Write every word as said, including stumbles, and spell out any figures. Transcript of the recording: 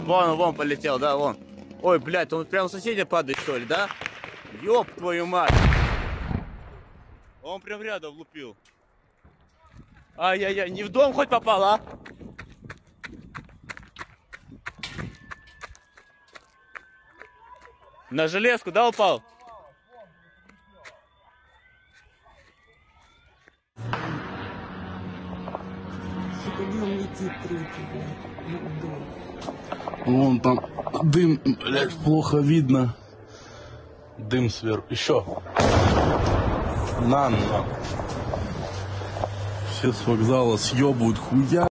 Вон, он, вон полетел, да, вон. Ой, блядь, он прям соседи падает, что ли, да? Ёб твою мать. Он прям рядом влупил. Ай-яй-яй, не в дом хоть попал, а? На железку, да, упал? Вон там дым, блядь, плохо видно. Дым сверху. Еще. На, на. Все с вокзала съебывают хуя.